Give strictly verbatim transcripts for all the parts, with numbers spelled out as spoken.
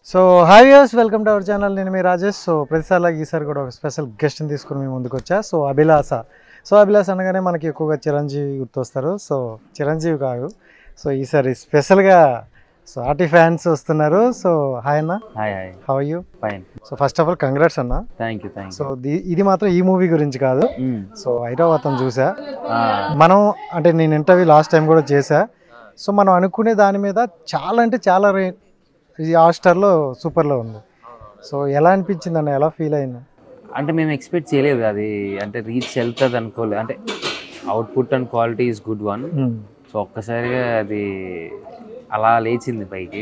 So hi viewers, welcome to our channel. నేను మీ Rajesh. So ప్రతిసారిలాగా ఈసారి కూడా ఒక స్పెషల్ గెస్ట్ని తీసుకుని మీ ముందుకు వచ్చా. సో అభిలాష. సో అభిలాష అనగానే మనకి ఎక్కువగా చిరంజీవి గుర్తొస్తారు. సో చిరంజీవి కాదు, సో ఈసారి స్పెషల్గా సో ఆర్టీ ఫ్యాన్స్ వస్తున్నారు. సో హాయ్ అన్న. Hi hi how are you? Fine. So first of all congrats అన్న. Thank you thank you. So ఇది మాత్రం ఈ మూవీ గురించి కాదు. సో ఐరావతం చూసా మనం, అంటే నేను ఇంటర్వ్యూ లాస్ట్ టైం కూడా చేశా. సో మనం అనుకునే దాని మీద చాలా అంటే చాలా రే ఇది హాట్‌స్టార్‌లో సూపర్లో ఉంది. సో ఎలా అనిపించింది అన్న, ఎలా ఫీల్ అయింది? అంటే మేము ఎక్స్పెక్ట్ చేయలేదు అది అంటే రీచ్ వెళ్తుంది అనుకోలేదు. అంటే output and quality is good one. So ఒక్కసారిగా అది అలా లేచింది పైకి.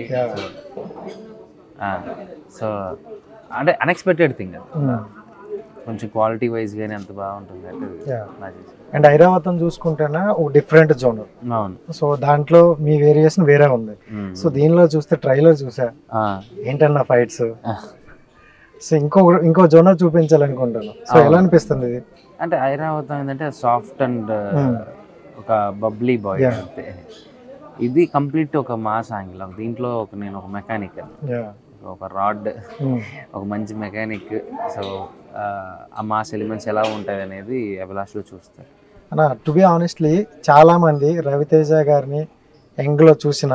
సో అంటే అన్ఎక్స్పెక్టెడ్ థింగ్ అది. కొంచెం క్వాలిటీ వైజ్ కానీ అంత బాగుంటుంది అంటే. అండ్ ఐరావతం చూసుకుంటేనే ఒక డిఫరెంట్ జోనర్. అవును. సో దాంట్లో మీ వేరియేషన్ వేరే ఉంది. సో దీనిలో చూస్తే ట్రైలర్ చూసా, ఏంటన్నా ఫైట్స్. సో ఇంకో ఇంకో జోనర్ చూపించాలనుకుంటాను. సో ఎలా అనిపిస్తుంది ఇది? అంటే ఐరావతం ఏంటంటే సాఫ్ట్ అండ్ ఒక బబ్లీ బాయ్ అంతే. ఇది కంప్లీట్ ఒక మాస్ యాంగిల్. దీంట్లో ఒక నేను ఒక మెకానిక్, ఒక రాడ్, ఒక మంచి మెకానిక్. సో ఆ మాస్ ఎలిమెంట్స్ ఎలా ఉంటాయి అనేది అభిలాష్లో చూస్తారు. అన్న టు బి ఆనెస్ట్లీ చాలా మంది రవితేజ గారిని యంగ్లో చూసిన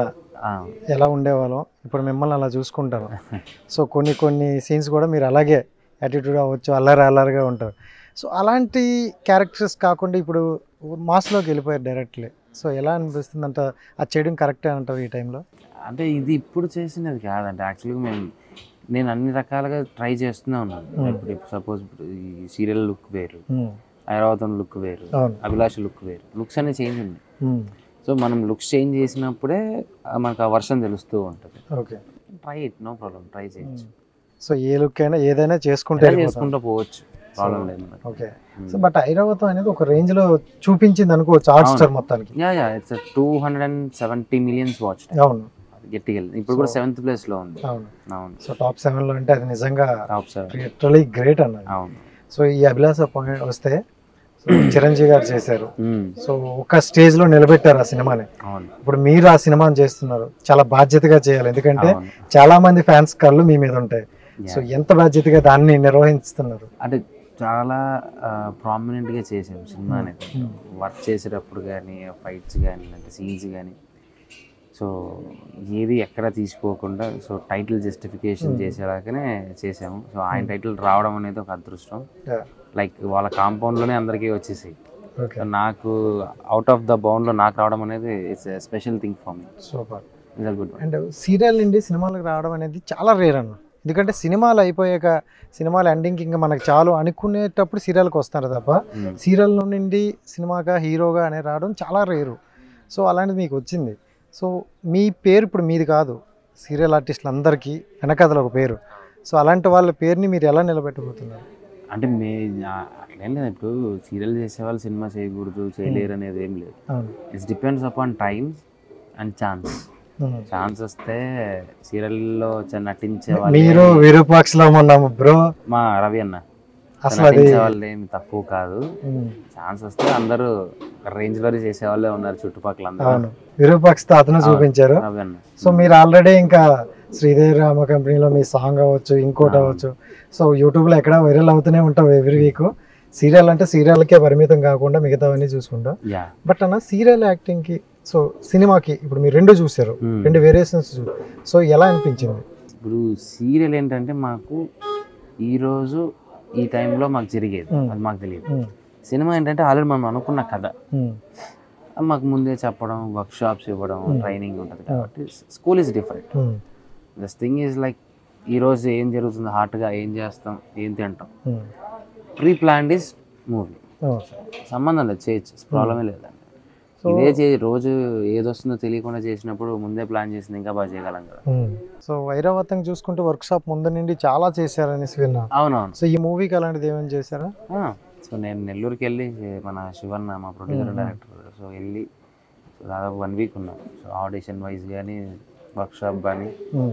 ఎలా ఉండేవాళ్ళం, ఇప్పుడు మిమ్మల్ని అలా చూసుకుంటారు. సో కొన్ని కొన్ని సీన్స్ కూడా మీరు అలాగే యాటిట్యూడ్ అవ్వచ్చు, అల్లరి అల్లరిగా ఉంటారు. సో అలాంటి క్యారెక్టర్స్ కాకుండా ఇప్పుడు మాస్లోకి వెళ్ళిపోయారు డైరెక్ట్లీ. సో ఎలా అనిపిస్తుంది అంట? అది చేయడం కరెక్టే అంటారు ఈ టైంలో? అంటే ఇది ఇప్పుడు చేసినది కాదంటే యాక్చువల్గా మేము నేను అన్ని రకాలుగా ట్రై చేస్తూనే ఉన్నాను. ఇప్పుడు సపోజ్ ఈ సీరియల్ లుక్ వేరు, ఐరావతం లుక్ వేరు, అభిలాష లుక్ వేరు, లుక్స్ అనేవి చేంజ్ ఉన్నాయి. సో మనం లుక్స్ చేంజ్ చేసినప్పుడే మనకు ఆ వర్షన్ తెలుస్తూ ఉంటుంది. Okay, try it, no problem, try చేయొచ్చు. సో ఏ లుక్ అయినా ఏదైనా చేసుకుంటే చేసుకుంటూ పోవచ్చు, ప్రాబ్లం లేదు. ఓకే. సో బట్ ఐరావతం అనేది ఒక రేంజ్ లో చూపించింది అనుకోవచ్చు హాట్‌స్టార్ మొత్తానికి. Yeah yeah it's two hundred and seventy millions watch. అవును, గట్టిగా ఇప్పుడు కూడా సెవెంత్ ప్లేస్ లో ఉంది. అవును అవును. సో టాప్ సెవెన్ లో అంటే అది నిజంగా టాప్ సెవెన్ లిటరల్లీ గ్రేట్ అన్నది. అవును. సో ఈ అభిలాష పాయింట్ వస్తే చిరంజీవి గారు చేశారు. సో ఒక స్టేజ్ లో నిలబెట్టారు ఆ సినిమాని. ఇప్పుడు మీరు ఆ సినిమాని చేస్తున్నారు, చాలా బాధ్యతగా చేయాలి. ఎందుకంటే చాలా మంది ఫ్యాన్స్ కళ్ళు మీ మీద ఉంటాయి. సో ఎంత బాధ్యతగా దాన్ని నిర్వహిస్తున్నారు? అంటే చాలా ప్రామినెంట్ గా చేసాము సినిమా అనేది. వర్క్ చేసేటప్పుడు కానీ, ఫైట్స్ కానీ, అంటే సీన్స్ కానీ, సో ఏది ఎక్కడ తీసుకోకుండా సో టైటిల్ జస్టిఫికేషన్ చేసేలాగానే చేసాము. సో ఆయన టైటిల్ రావడం అనేది ఒక అదృష్టం. లైక్ వాళ్ళ కాంపౌండ్లోనే అందరికీ వచ్చేసాయి. నాకు అవుట్ ఆఫ్ ద బౌండ్లో నాకు రావడం అనేది it's special thing for me. Super. Good. And serial నుండి సినిమాలకు రావడం అనేది చాలా రేర్ అన్న. ఎందుకంటే సినిమాలు అయిపోయాక, సినిమాలు ఎండింగ్కి ఇంకా మనకు చాలు అనుకునేటప్పుడు సీరియల్కి వస్తారు తప్ప సీరియల్ నుండి సినిమాగా హీరోగా అనేది రావడం చాలా రేరు. సో అలాంటిది మీకు వచ్చింది. సో మీ పేరు ఇప్పుడు మీది కాదు, సీరియల్ ఆర్టిస్టులు అందరికీ వెనకథలు ఒక పేరు. సో అలాంటి వాళ్ళ పేరుని మీరు ఎలా నిలబెట్టబోతున్నారు? అంటే మే అట్లేం లేదు. ఇప్పుడు సీరియల్ చేసేవాళ్ళు సినిమా చేయకూడదు, చేయలేరు అనేది ఏం లేదు. It's depends upon time and chance. Chance వస్తే సీరియల్లో నటించే వాళ్ళు విరూపాక్షలో ఉన్నాము బ్రో, మా రవి అన్న నటించే వాళ్ళు ఏమి తక్కువ కాదు. ఛాన్స్ వస్తే అందరూ రేంజ్ వరకు చేసే వాళ్ళే ఉన్నారు చుట్టుపక్కల అందరూ. విరూపాక్షతో అతను చూపించారు. సో మీరు ఆల్రెడీ ఇంకా శ్రీదేవి రామ కంపెనీలో మీ సాంగ్ అవ్వచ్చు, ఇంకోటి అవ్వచ్చు, సో యూట్యూబ్లో ఎక్కడ వైరల్ అవుతూనే ఉంటావు ఎవ్రీ వీక్. సీరియల్ అంటే సీరియల్కే పరిమితం కాకుండా మిగతావన్నీ చూసుకుంటా. బట్ అన్న సీరియల్ యాక్టింగ్కి, సో సినిమాకి ఇప్పుడు మీరు రెండు చూసారు, రెండు వేరియేషన్స్. సో ఎలా అనిపించింది? ఇప్పుడు సీరియల్ ఏంటంటే మాకు ఈరోజు ఈ టైంలో మాకు జరిగేది, అది మాకు తెలియదు. సినిమా ఏంటంటే ఆల్రెడీ మనం అనుకున్న కథ మాకు ముందే చెప్పడం, వర్క్ షాప్స్ ఇవ్వడం, ట్రైనింగ్ ఉంటుంది. కాబట్టి school is different. This thing is like ఈరోజు ఏం జరుగుతుంది, హార్ట్గా ఏం చేస్తాం, ఏం తింటాం, ప్రీ ప్లాన్డ్ ఈజ్ మూవీ. సంబంధం లేదు, చేయొచ్చు, ప్రాబ్లమే లేదండి. ఇదే చే రోజు ఏదొస్తుందో తెలియకుండా చేసినప్పుడు ముందే ప్లాన్ చేసింది ఇంకా బాగా చేయగలం కదా. సో ఐరావతం చూసుకుంటే వర్క్ షాప్ ముందు నుండి చాలా చేశారనేసి విన్నా. అవునవును. సో ఈ మూవీకి అలాంటిది ఏమైనా చేశారా? సో నేను నెల్లూరుకి వెళ్ళి మన శివన్న మా ప్రొడ్యూసర్ డైరెక్టర్, సో వెళ్ళి దాదాపు వన్ వీక్ ఉన్నాం. సో ఆడిషన్ వైజ్ కానీ, వర్క్ షాప్ కానీ,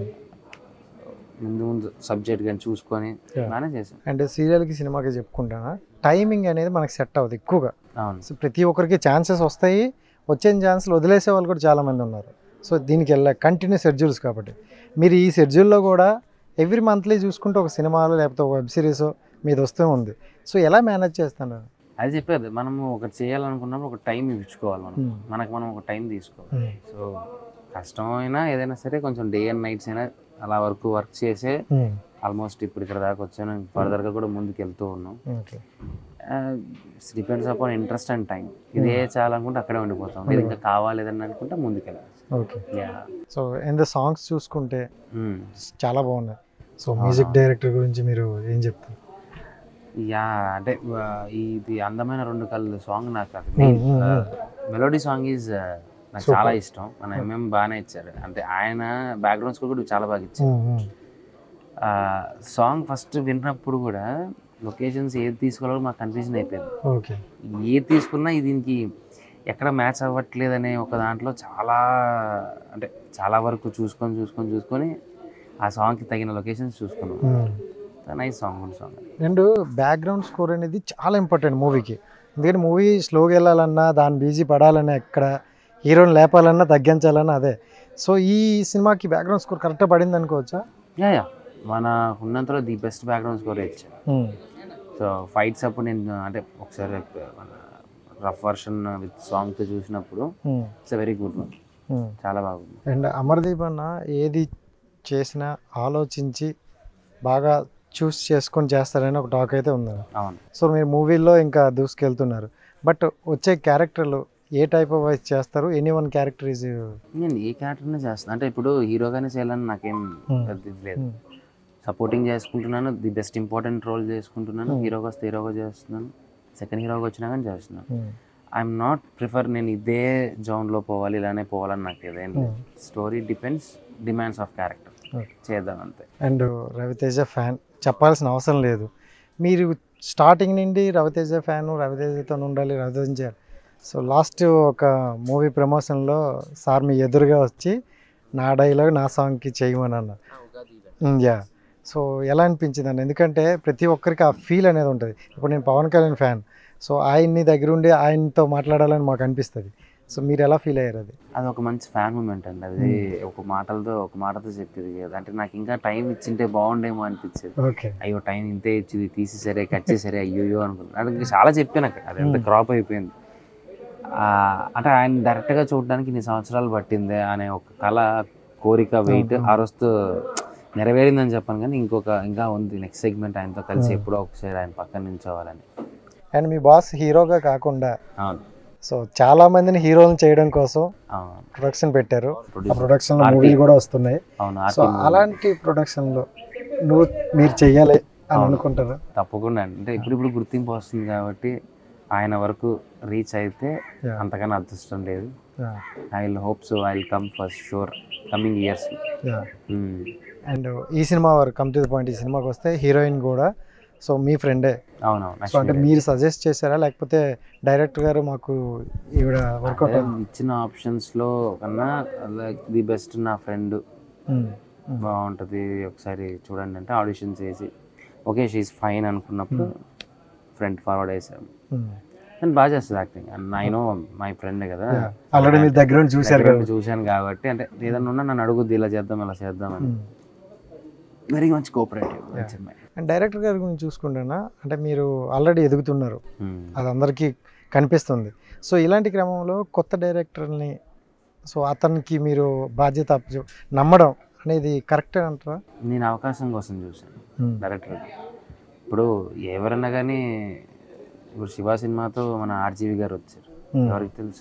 ముందు ముందు సబ్జెక్ట్ కానీ చూసుకొని బాగానే చేశాను. అంటే సీరియల్కి సినిమాకి చెప్పుకుంటానా, టైమింగ్ అనేది మనకి సెట్ అవ్వదు ఎక్కువగా. అవును. సో ప్రతి ఒక్కరికి ఛాన్సెస్ వస్తాయి, వచ్చే ఛాన్స్లు వదిలేసే వాళ్ళు కూడా చాలామంది ఉన్నారు. సో దీనికి వెళ్ళా కంటిన్యూ షెడ్యూల్స్ కాబట్టి మీరు ఈ షెడ్యూల్లో కూడా ఎవ్రీ మంత్లీ చూసుకుంటే ఒక సినిమాలో లేకపోతే ఒక వెబ్ సిరీస్ మీది వస్తూ ఉంది. సో ఎలా మేనేజ్ చేస్తాను? అది చెప్పేది మనము ఒకటి చేయాలనుకున్నప్పుడు ఒక టైం ఇచ్చుకోవాలి, మనం మనకు మనం ఒక టైం తీసుకోవాలి. సో కష్టమైనా ఏదైనా సరే కొంచెం డే అండ్ నైట్స్ అయినా అలా వరకు వర్క్ చేసే ఆల్మోస్ట్ ఇప్పుడు ఇక్కడ దాకా వచ్చాను. ఫర్దర్గా కూడా ముందుకు వెళ్తూ ఉన్నాం. Depends upon interest and time. ఇదే చాలనుకుంటే అక్కడే ఉండిపోతాం, లేదు ఇంకా కావాలి ఏదన్నా అనుకుంటే ముందుకు వెళ్ళాలి. ఓకే. సో అండ్ సాంగ్స్ చూసుకుంటే చాలా బాగున్నాయి. సో మ్యూజిక్ డైరెక్టర్ గురించి మీరు ఏం చెప్తారు? యా అంటే ఇది అందమైన రెండు కళ్ళు సాంగ్ నాకు మెలోడీ సాంగ్ ఈజ్ నాకు చాలా ఇష్టం. మన ఎంఎం బాగానే ఇచ్చారు, అంటే ఆయన బ్యాక్గ్రౌండ్ స్కోర్ కూడా చాలా బాగా ఇచ్చారు. సాంగ్ ఫస్ట్ విన్నప్పుడు కూడా లొకేషన్స్ ఏది తీసుకోవాలో మాకు కన్ఫ్యూజన్ అయిపోయింది. ఏది తీసుకున్నా దీనికి ఎక్కడ మ్యాచ్ అవ్వట్లేదనే ఒక దాంట్లో చాలా అంటే చాలా వరకు చూసుకొని చూసుకొని చూసుకొని ఆ సాంగ్కి తగిన లొకేషన్స్ చూసుకున్నాం. Nice song good song. And background score అనేది చాలా ఇంపార్టెంట్ మూవీకి. ఎందుకంటే మూవీ స్లోగా వెళ్ళాలన్నా దాని బీజీ పడాలన్నా ఎక్కడ హీరోని లేపాలన్నా తగ్గించాలన్నా అదే. సో ఈ సినిమాకి బ్యాక్గ్రౌండ్ స్కోర్ కరెక్ట్గా పడింది అనుకోవచ్చా? యా యా మన ఉన్నంతలో ది బెస్ట్ బ్యాక్గ్రౌండ్ స్కోర్ ఇచ్చాను. సో ఫైట్స్ అప్పుడు నేను అంటే ఒకసారి రఫ్ వర్షన్ విత్ సాంగ్తో చూసినప్పుడు ఇట్స్ వెరీ గుడ్ వన్, చాలా బాగుంది. అండ్ అమర్దీప్ అన్న ఏది చేసినా ఆలోచించి బాగా చూస్ చేసుకొని చేస్తారని ఒక టాక్ అయితే ఉంది. అవును. సో మీరు మూవీలో ఇంకా దూసుకెళ్తున్నారు, బట్ వచ్చే క్యారెక్టర్లు ఏ టైప్ ఆఫ్ వైజ్ చేస్తారు? ఎనీ వన్ క్యారెక్టర్ ఈజ్ నేను ఏ క్యారెక్టర్నే చేస్తాను, అంటే ఇప్పుడు హీరోగానే చేయాలని నాకేం లేదు. సపోర్టింగ్ చేసుకుంటున్నాను, ది బెస్ట్ ఇంపార్టెంట్ రోల్ చేసుకుంటున్నాను. హీరోగా వస్తే హీరోగా చేస్తున్నాను, సెకండ్ హీరోగా వచ్చినా కానీ చేస్తున్నాను. ఐఎమ్ నాట్ ప్రిఫర్ నేను ఇదే జోన్లో పోవాలి ఇలానే పోవాలని నాకు ఏదేం లేదు. Story depends demands of character చేద్దాం అంతే. అండ్ రవితేజ ఫ్యాన్ చెప్పాల్సిన అవసరం లేదు, మీరు స్టార్టింగ్ నుండి రవితేజ ఫ్యాను, రవితేజతో ఉండాలి, రవితేజ చేయాలి. సో లాస్ట్ ఒక మూవీ ప్రమోషన్లో సార్ మీ ఎదురుగా వచ్చి నా డైలాగ్ నా సాంగ్కి చేయమని అన్నారు. యా, సో ఎలా అనిపించింది అన్న? ఎందుకంటే ప్రతి ఒక్కరికి ఆ ఫీల్ అనేది ఉంటుంది. ఇప్పుడు నేను పవన్ కళ్యాణ్ ఫ్యాన్, సో ఆయన్ని దగ్గరుండి ఆయనతో మాట్లాడాలని మాకు అనిపిస్తుంది. సో మీరు ఎలా ఫీల్ అయ్యారు? అది అది ఒక మంచి ఫ్యాన్ మూమెంట్ అండి. అది ఒక మాటలతో ఒక మాటతో చెప్పేది కదా, అంటే నాకు ఇంకా టైం ఇచ్చింటే బాగుండేమో అనిపించేది. అయ్యో టైం ఇంతే ఇచ్చింది, తీసి సరే కట్ చేసి సరే అయ్యో అనుకున్నాను. ఇంకా చాలా చెప్పాను నాకు, అది ఎంత క్రాప్ అయిపోయింది. అంటే ఆయన డైరెక్ట్గా చూడడానికి ఇన్ని సంవత్సరాలు పట్టిందే అనే ఒక కళ, కోరిక, వెయిట్ ఆ రోజుతో నెరవేరిందని చెప్పాను. కానీ ఇంకొక ఇంకా ఉంది నెక్స్ట్ సెగ్మెంట్, ఆయనతో కలిసి ఎప్పుడో ఒకసారి ఆయన పక్కన నిల్చోవాలని. అండ్ మీ బాస్ హీరోగా కాకుండా అవును, సో చాలా మందిని హీరోలను చేయడం కోసం ప్రొడక్షన్ పెట్టారు. ఆ ప్రొడక్షన్ లో మూవీలు కూడా వస్తున్నాయి. సో అలాంటి ప్రొడక్షన్ లో నువ్వు మీరు చెయ్యాలి అని అనుకుంటారు? తప్పకుండా, అంటే ఇప్పుడు ఇప్పుడు గుర్తింపు వస్తుంది కాబట్టి ఆయన వరకు రీచ్ అయితే అంతకన్నా అదృష్టం లేదు. I will hope so, I will come for sure coming years. And ఈ సినిమా వరకు కమ్ టు ది పాయింట్, ఈ సినిమాకి వస్తే హీరోయిన్ కూడా సో మీ ఫ్రెండే. అవునవును. సో అంటే మీరు సజెస్ట్ చేశారా లేకపోతే డైరెక్టర్ గారు మాకు ఈవిడ వర్కౌట్ ఇచ్చిన ఆప్షన్స్లో కన్నా లైక్ ది బెస్ట్ నా ఫ్రెండ్ బాగుంటుంది ఒకసారి చూడండి అంటే ఆడిషన్ చేసి ఓకే షీఈస్ ఫైన్ అనుకున్నప్పుడు ఫ్రెండ్ ఫార్వర్డ్ వేసాము. నేను బాగా చేస్తుంది acting, and I know my friend కదా, ఆల్రెడీ మీ దగ్గర చూసారు చూశాను కాబట్టి అంటే ఏదన్నా ఉన్నా నన్ను అడుగుద్ది ఇలా చేద్దాం ఇలా చేద్దాం అని. Very much cooperative. And director గారి గురించి చూసుకుంటేనా, అంటే మీరు ఆల్రెడీ ఎదుగుతున్నారు, అది అందరికీ కనిపిస్తుంది. సో ఇలాంటి క్రమంలో కొత్త డైరెక్టర్ని సో అతనికి మీరు బాధ్యత నమ్మడం అనేది కరెక్ట్ అంటారా? నేను అవకాశం కోసం చూశాను డైరెక్టర్. ఇప్పుడు ఎవరన్నా కానీ ఇప్పుడు శివ సినిమాతో మన ఆర్జీవి గారు వచ్చారు, ఎవరికి తెలుసు.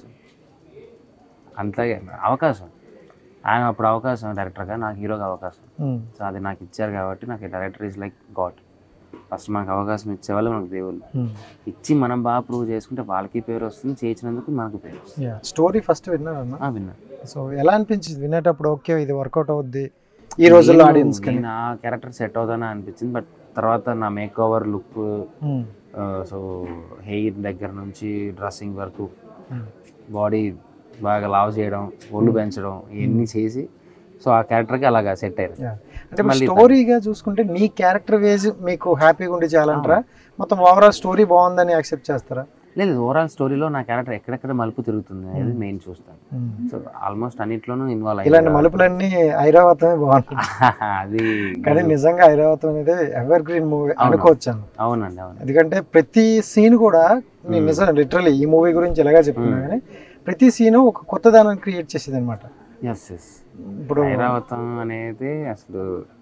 అంతగా అవకాశం, ఆయన అప్పుడు అవకాశం డైరెక్టర్గా, నాకు హీరోగా అవకాశం. సో అది నాకు ఇచ్చారు కాబట్టి నాకు director is like god. First మనకు అవకాశం ఇచ్చేవాళ్ళు మనకు దేవుళ్ళు, ఇచ్చి మనం బాగా ప్రూవ్ చేసుకుంటే వాళ్ళకి పేరు వస్తుంది, చేయించినందుకు మనకు పేరు వస్తుంది. స్టోరీ ఫస్ట్ విన్నాను విన్నాను. సో ఎలా అనిపించింది వినేటప్పుడు? ఓకే ఇది వర్కౌట్ అవుద్ది ఈ రోజుల్లో ఆడియన్స్ కి, నా క్యారెక్టర్ సెట్ అవుతుందని అనిపించింది. బట్ తర్వాత నా makeover look, so hair దగ్గర నుంచి డ్రెస్సింగ్ వరకు, బాడీ బాగా లావ్ చేయడం, ఒళ్ళు పెంచడం, ఇవన్నీ చేసి సో ఆ క్యారెక్టర్కి అలాగా సెట్ అయ్యారు. అంటే స్టోరీగా చూసుకుంటే మీ క్యారెక్టర్ వేజ్ మీకు హ్యాపీగా ఉండి చేయాలంటారా, మొత్తం ఓవరాల్ స్టోరీ బాగుందని యాక్సెప్ట్ చేస్తారా? లేదు ఓవరాల్ స్టోరీలో నా క్యారెక్టర్ ఎక్కడెక్కడ మలుపు తిరుగుతుంది అనేది మెయిన్ చూస్తాను. సో ఆల్మోస్ట్ అన్నిట్లోనూ ఇన్వాల్వ్ అయ్యి ఇలాంటి మలుపులన్నీ ఐరావతమే బాగుంటుంది. అది కానీ నిజంగా ఐరావతం అనేది ఎవర్ గ్రీన్ మూవీ అనుకోవచ్చాను. అవునండి అవును. ఎందుకంటే ప్రతి సీన్ కూడా నేను నిజంగా లిటరల్లీ ఈ మూవీ గురించి ఎలాగా చెప్తున్నా కానీ ప్రతి సీను ఒక కొత్త దానాన్ని క్రియేట్ చేసేది అనమాట. ఎస్ ఎస్ ఇప్పుడు ఐరావతం అనేది అసలు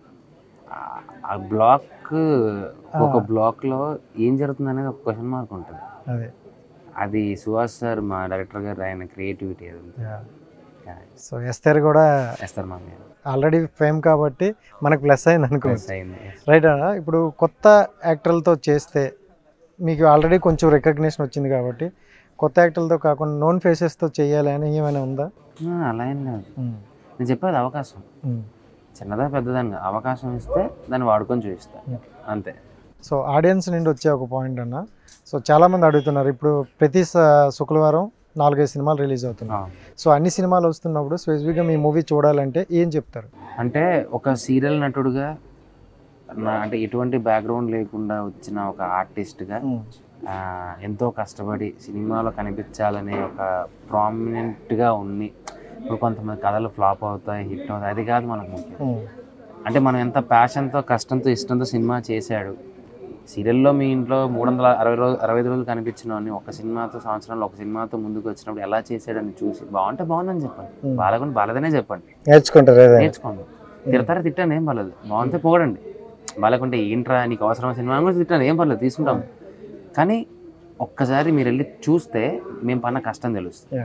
ఆ బ్లాక్ ఒక బ్లాక్ లో ఏం జరుగుతుంది అనేది ఒక క్వశ్చన్ మార్క్ ఉంటుంది. అదే అది సుహాస్ సార్ మా డైరెక్టర్ గారు ఆయన క్రియేటివిటీ అది. సో ఎస్తర్ కూడా ఎస్తర్ మా ఆల్రెడీ ఫేమ్ కాబట్టి మనకు ప్లస్ అయింది అనుకో. రైట్ అన్న. ఇప్పుడు కొత్త యాక్టర్లతో చేస్తే మీకు ఆల్రెడీ కొంచెం రికగ్నిషన్ వచ్చింది కాబట్టి కొత్త యాక్టర్లతో కాకుండా నోన్ ఫేసెస్తో చేయాలి అని ఏమైనా ఉందా? అలా ఏం లేదు. నేను చెప్పేది అవకాశం చిన్నదా పెద్దదాన్ని అవకాశం ఇస్తే దాన్ని వాడుకొని చూపిస్తా అంతే. సో ఆడియన్స్ నుండి వచ్చే ఒక పాయింట్ అన్న, సో చాలామంది అడుగుతున్నారు ఇప్పుడు ప్రతి శుక్రవారం నాలుగైదు సినిమాలు రిలీజ్ అవుతున్నాయి. సో అన్ని సినిమాలు వస్తున్నప్పుడు స్పెసిఫిక్గా మీ మూవీ చూడాలంటే ఏం చెప్తారు? అంటే ఒక సీరియల్ నటుడుగా నా అంటే ఎటువంటి బ్యాక్గ్రౌండ్ లేకుండా వచ్చిన ఒక ఆర్టిస్ట్గా ఎంతో కష్టపడి సినిమాలో కనిపించాలనే ఒక ప్రామినెంట్గా ఉండి ఇప్పుడు కొంతమంది కథలు ఫ్లాప్ అవుతాయి హిట్ అవుతాయి అది కాదు మనకు ముఖ్యం. అంటే మనం ఎంత ప్యాషన్తో కష్టంతో ఇష్టంతో సినిమా చేశాడు. సీరియల్లో మీ ఇంట్లో మూడు వందల అరవై రోజు అరవై ఐదు రోజులు కనిపించినవని ఒక సినిమాతో సంవత్సరంలో ఒక సినిమాతో ముందుకు వచ్చినప్పుడు ఎలా చేశాడని చూసి బాగుంటే బాగుందని చెప్పండి, బాగాలేకుండా బాగాలేదనే చెప్పండి. నేర్చుకుంటారు నేర్చుకోండి తిడతారా తిట్టాను ఏం పర్లేదు, బాగుంటే పోగడండి, బాగాలేకుంటే ఏంట్రా నీకు అవసరమైన సినిమా కూడా తిట్టాను ఏం పర్లేదు తీసుకుంటాం. కానీ ఒక్కసారి మీరు వెళ్ళి చూస్తే మేము పన్న కష్టం తెలుస్తుంది.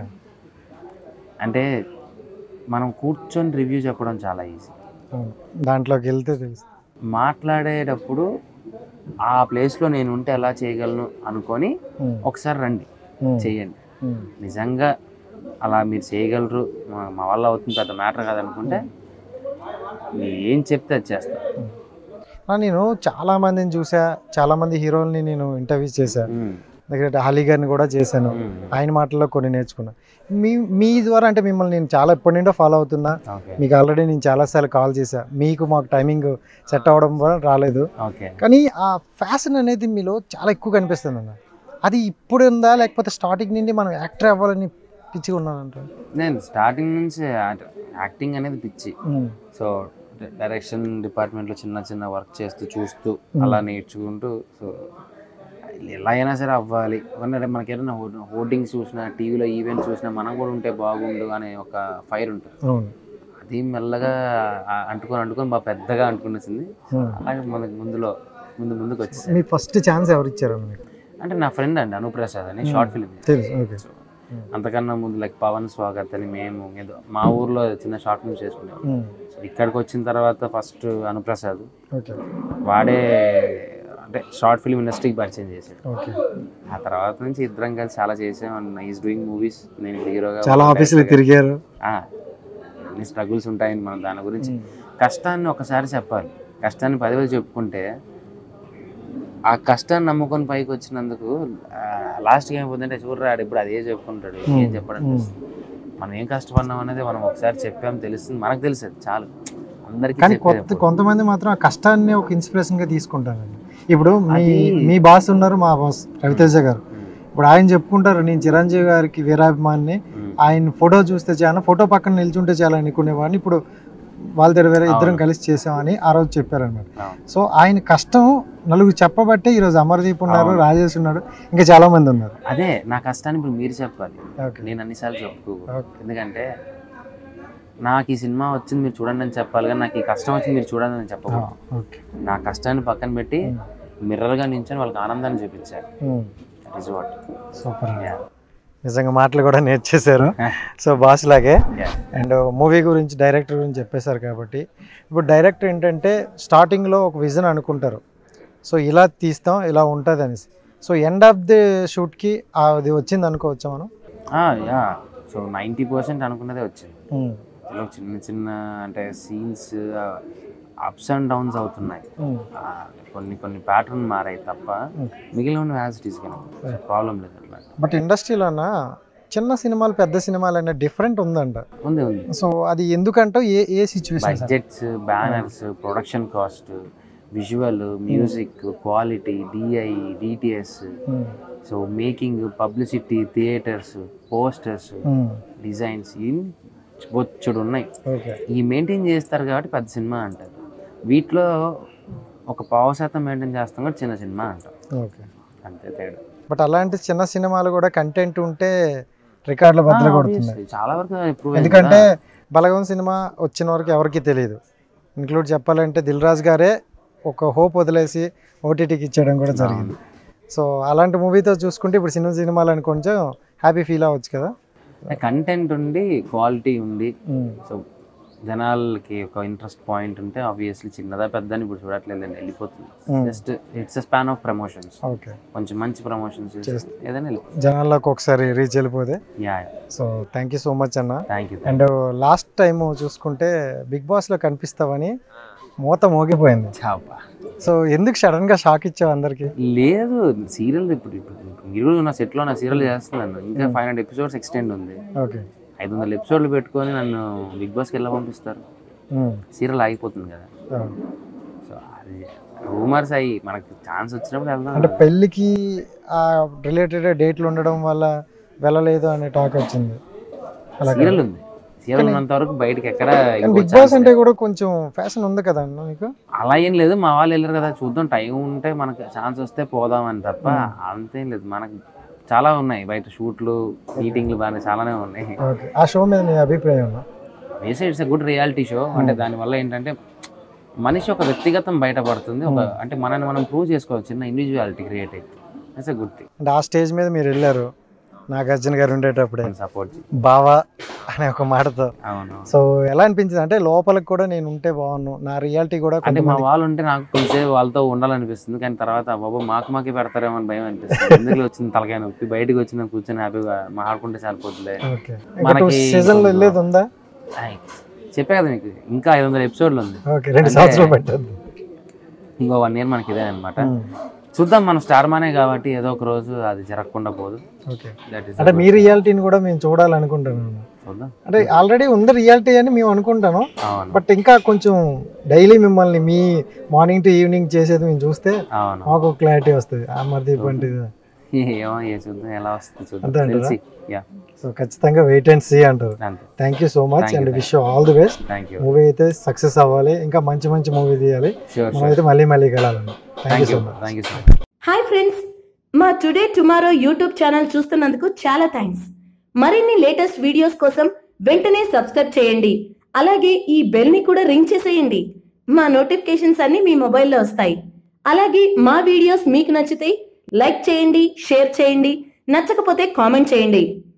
అంటే మనం కూర్చొని రివ్యూ చెప్పడం చాలా ఈజీ, దాంట్లోకి వెళ్తే తెలుసు. మాట్లాడేటప్పుడు ఆ ప్లేస్లో నేను ఉంటే ఎలా చేయగలను అనుకొని ఒకసారి రండి చేయండి. నిజంగా అలా మీరు చేయగలరు మా వల్ల అవుతుంది పెద్ద మ్యాటర్ కాదనుకుంటే ఏం చెప్తే అది చేస్తాను. నేను చాలామందిని చూసా, చాలామంది హీరోల్ని నేను ఇంటర్వ్యూస్ చేశాను, దగ్గర అలీ గారిని కూడా చేశాను, ఆయన మాటల్లో కొన్ని నేర్చుకున్నా. మీ మీ ద్వారా అంటే మిమ్మల్ని నేను చాలా ఎప్పటి నుండో ఫాలో అవుతున్నా, మీకు ఆల్రెడీ నేను చాలాసార్లు కాల్ చేశా, మీకు మాకు టైమింగ్ సెట్ అవ్వడం వల్ల రాలేదు. కానీ ఆ ఫ్యాషన్ అనేది మీలో చాలా ఎక్కువ కనిపిస్తుంది అన్న. అది ఇప్పుడు ఉందా లేకపోతే స్టార్టింగ్ నుండి మనం యాక్టర్ అవ్వాలని పిచ్చిగా ఉన్నానంట? నేను స్టార్టింగ్ నుంచి యాక్టింగ్ అనేది పిచ్చి. సో డైరెక్షన్ డిపార్ట్మెంట్లో చిన్న చిన్న వర్క్ చేస్తూ చూస్తూ అలా నేర్చుకుంటూ సో ఎలా అయినా సరే అవ్వాలి. అంటే మనకి ఏదైనా హోర్డింగ్స్ చూసినా టీవీలో ఈవెంట్స్ చూసినా మనం కూడా ఉంటే బాగుండు అనే ఒక ఫైర్ ఉంటుంది. అది మెల్లగా అంటుకొని అంటుకొని బాగా పెద్దగా అంటుకునేసింది. అలాగే మనకి ముందులో ముందు ముందుకు వచ్చేసి. మీ ఫస్ట్ ఛాన్స్ ఎవరు ఇచ్చారు? అంటే నా ఫ్రెండ్ అండి అనుప్రసాద్ అని, షార్ట్ ఫిల్మ్. అంతకన్నా ముందు లైక్ పవన్ స్వాగత్ అని మేము ఏదో మా ఊర్లో చిన్న షార్ట్ ఫిల్మ్ చేసుకున్నాం. సో ఇక్కడికి వచ్చిన తర్వాత ఫస్ట్ అనుప్రసాద్ వాడే అంటే షార్ట్ ఫిల్మ్ ఇండస్ట్రీకి పరిచయం చేశాడు. ఆ తర్వాత నుంచి ఇద్దరం కలిసి చాలా చేసాం. ఈజ్ డూయింగ్ మూవీస్, నేను హీరోగా చాలా ఆఫీసులు తిరిగారు. అన్ని స్ట్రగుల్స్ ఉంటాయని మనం దాని గురించి కష్టాన్ని ఒకసారి చెప్పాలి. కష్టాన్ని పదివేలు చెప్పుకుంటే ఆ కష్టాన్ని నమ్ముకొని పైకి వచ్చినందుకు లాస్ట్కి ఏమైపోతుందంటే చూడరాడు ఇప్పుడు అదే చెప్పుకుంటాడు, ఏం చెప్పడం. మనం ఏం కష్టపడినాం అనేది మనం ఒకసారి చెప్పాం తెలుస్తుంది, మనకు తెలుస్తుంది చాలు. అందరికీ కొంతమంది మాత్రం ఆ కష్టాన్ని ఒక ఇన్స్పిరేషన్గా తీసుకుంటారండి. ఇప్పుడు మీ మీ బాస్ ఉన్నారు, మా బాస్ రవితేజ గారు. ఇప్పుడు ఆయన చెప్పుకుంటారు నేను చిరంజీవి గారికి వీరాభిమాన్ని, ఆయన ఫోటో చూస్తే చాలా, ఫోటో పక్కన నిల్చుంటే చాలా అనుకునేవాడిని, ఇప్పుడు వాళ్ళ దగ్గర వేరే ఇద్దరం కలిసి చేసామని ఆ రోజు చెప్పారనమాట. సో ఆయన కష్టం నలుగురు చెప్పబట్టే ఈరోజు అమర్దీప్ ఉన్నారు, రాజేష్ ఉన్నాడు, ఇంకా చాలా మంది ఉన్నారు. అదే నా కష్టాన్ని ఇప్పుడు మీరు చెప్పాలి, నేను అన్నిసార్లు చెప్పుకోకూడదు. ఎందుకంటే నాకు ఈ సినిమా వచ్చింది మీరు చూడండి అని చెప్పాలి, కానీ నాకు ఈ కష్టం వచ్చింది మీరు చూడండి అని చెప్పకూడదు. నా కష్టాన్ని పక్కన పెట్టి మిర్రర్గా నించొని వాళ్ళకి ఆనందాన్ని చూపించాలి. సూపర్, నిజంగా మాటలు కూడా నేర్చేశారు. సో బాస్ లాగే. అండ్ మూవీ గురించి డైరెక్టర్ గురించి చెప్పేశారు కాబట్టి ఇప్పుడు డైరెక్టర్ ఏంటంటే స్టార్టింగ్లో ఒక విజన్ అనుకుంటారు, సో ఇలా తీస్తాం ఇలా ఉంటుంది అనేసి. సో ఎండ్ ఆఫ్ ది షూట్కి అది వచ్చింది అనుకోవచ్చా మనం? యా, సో నైంటీ పర్సెంట్ అనుకున్నదే వచ్చింది. చిన్న చిన్న అంటే సీన్స్ అప్స్ అండ్ డౌన్స్ అవుతున్నాయి, కొన్ని కొన్ని ప్యాటర్న్ మారాయి తప్ప మిగిలిన యాజ్ ఇట్ ఈస్ ప్రాబ్లం లేదు అట్లా. బట్ ఇండస్ట్రీలోనా చిన్న సినిమాలు పెద్ద సినిమాలు అనే డిఫరెంట్ ఉందంట. ఉంది ఉంది. సో అది ఎందుకంటే ఏ ఏ situation, budgets, banners, production cost, visual, music, quality, DI, DTS, so making, publicity, theatres, posters, designs, in బొచ్చుడు ఉన్నాయి. ఈ మెయింటైన్ చేస్తారు కాబట్టి పెద్ద సినిమా అంటారు. వీటిలో ఒక పావు శాతం మెయింటైన్ చేస్తాం కాబట్టి చిన్న సినిమా అంటారు. ఓకే, అంతే తేడా. బట్ అలాంటి చిన్న సినిమాలు కూడా కంటెంట్ ఉంటే రికార్డులు బద్దలు కొడుతుంది చాలా వరకు. ఎందుకంటే బలగం సినిమా వచ్చిన వరకు ఎవరికి తెలియదు. ఇంక్లూడ్ చెప్పాలంటే దిల్ రాజు గారే ఒక హోప్ వదిలేసి ఓటీటీకి ఇచ్చేయడం కూడా జరిగింది. సో అలాంటి మూవీతో చూసుకుంటే ఇప్పుడు సినిమా సినిమాలని కొంచెం హ్యాపీ ఫీల్ అవ్వచ్చు కదా. కంటెంట్ ఉండి క్వాలిటీ ఉండి సో జనాలకి ఒక ఇంట్రెస్ట్ పాయింట్ ఉంటే ఆబ్వియస్లీ చిన్నదా పెద్ద అని ఇప్పుడు చూడట్లేదు, వెళ్ళిపోతుంది. Just it's a span of promotions. Okay, కొంచెం మంచి ప్రమోషన్స్ ఏదైనా జనాల్లోకి ఒకసారి రీచ్ వెళ్ళిపోతే. Yeah, so thank you so much అన్న. Thank you. And last time చూసుకుంటే బిగ్ బాస్లో కనిపిస్తావని మూత మోగిపోయింది. సో ఎందుకు సడన్ గా షాక్ ఇచ్చావు అందరికి? లేదు, సీరియల్ ఇప్పుడు ఇప్పుడు మీరు నా సెట్ లో నా సీరియల్ చేస్తున్నాను, ఇంకా ఫైవ్ హండ్రెడ్ ఎపిసోడ్స్ ఎక్స్టెండ్ ఉంది. ఓకే, ఐదు వందల ఎపిసోడ్లు పెట్టుకొని నన్ను బిగ్ బాస్కి ఎలా పంపిస్తారు? సీరియల్ ఆగిపోతుంది కదా. సో అది రూమర్స్ అయ్యి మనకి ఛాన్స్ వచ్చినప్పుడు వెళ్దాం. అంటే పెళ్ళికి రిలేటెడ్ డేట్లు ఉండడం వల్ల వెళ్ళలేదు అనే టాక్ వచ్చింది. సీరియల్ ఉంది, సీరియల్ ఉన్నంత వరకు బయటకి ఎక్కడ. బిగ్ బాస్ అంటే కూడా కొంచెం ఫ్యాషన్ ఉంది కదా అన్న మీకు? అలా ఏం లేదు, మా వాళ్ళు వెళ్ళారు కదా, చూద్దాం, టైం ఉంటే మనకి ఛాన్స్ వస్తే పోదాం అని తప్ప అంతేం లేదు. మనకి చాలా ఉన్నాయి బయట షూట్లు, మీటింగ్లు, బాగా చాలానే ఉన్నాయి. ఆ షో మీద మీ అభిప్రాయం? వేసే it's a good reality show. అంటే దానివల్ల ఏంటంటే మనిషి ఒక వ్యక్తిగతం బయటపడుతుంది, ఒక అంటే మనల్ని మనం ప్రూవ్ చేసుకోవచ్చు, చిన్న ఇండివిజువాలిటీ క్రియేట్ అవుతుంది. It's a good thing. అంటే ఆ స్టేజ్ మీద మీరు వెళ్ళారు నాగార్జున గారు ఉండేటప్పుడే సపోర్ట్ బావా అనే ఒక మాటతో. అవును. సో ఎలా అనిపించింది? అంటే లోపలికి కూడా నేను ఉంటే బాగున్నాను, నా రియాలిటీ కూడా అంటే మా వాళ్ళు ఉంటే నాకు కొంచెం వాళ్ళతో ఉండాలనిపిస్తుంది, కానీ తర్వాత బాబు మాకు మాకే పెడతారేమో అని భయం అనిపిస్తుంది. ఎందుకు వచ్చింది తలకాయ నొప్పి, బయటకు వచ్చిన కూర్చొని హ్యాపీగా మాట్లాడుకుంటే సరిపోతుంది. మనకి సీజన్ లో వెళ్ళేది ఉందా? చెప్పే కదా మీకు, ఇంకా ఐదు వందల ఎపిసోడ్లు ఉంది, రెండు సంవత్సరాలు పట్టింది, ఇంకో వన్ ఇయర్ మనకి ఇదే అనమాట. చూద్దాం, మనం స్టార్ మానే కాబట్టి ఏదో ఒక రోజు అది జరగకుండా పోదు. అంటే మీ రియాలిటీని కూడా మేము చూడాలనుకుంటున్నాను. అంటే ఆల్రెడీ ఉంది రియాలిటీ అని మేము అనుకుంటాను, బట్ ఇంకా కొంచెం డైలీ మిమ్మల్ని మీ మార్నింగ్ టు ఈవినింగ్ చేసేది మేము చూస్తే మాకు క్లారిటీ వస్తుంది. అమర్దీప్ అంటే ఏమో చూద్దాం ఎలా వస్తుంది చూద్దాం. సో ఖచ్చితంగా వెయిట్ అండ్ సీ అంటారు. Thank you so much and wish you all the best. Movie అయితే సక్సెస్ అవ్వాలి, ఇంకా మంచి మంచి మూవీ తీయాలి, మనమైతే మళ్ళీ మళ్ళీ కలాలండి. Thank you so much. Hi friends, మా టుడే టుమారో యూట్యూబ్ ఛానల్ చూస్తున్నందుకు చాలా థ్యాంక్స్. మరిన్ని లేటెస్ట్ వీడియోస్ కోసం వెంటనే సబ్స్క్రైబ్ చేయండి, అలాగే ఈ బెల్ ని కూడా రింగ్ చేసేయండి. మా నోటిఫికేషన్స్ అన్ని మీ మొబైల్లో వస్తాయి. అలాగే మా వీడియోస్ మీకు నచ్చితే లైక్ చేయండి, షేర్ చేయండి, నచ్చకపోతే కామెంట్ చేయండి.